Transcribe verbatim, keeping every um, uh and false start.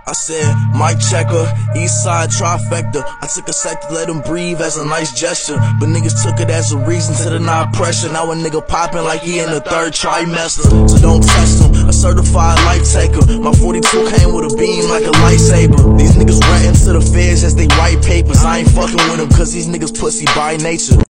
I said, Mike Checker, East Side trifecta. I took a sec to let him breathe as a nice gesture, but niggas took it as a reason to deny pressure. Now a nigga popping like he in the third trimester. So don't test him, a certified life taker. My forty-two came with a beam like a lightsaber. These niggas ratting to the feds as they write papers. I ain't fucking with them cause these niggas pussy by nature.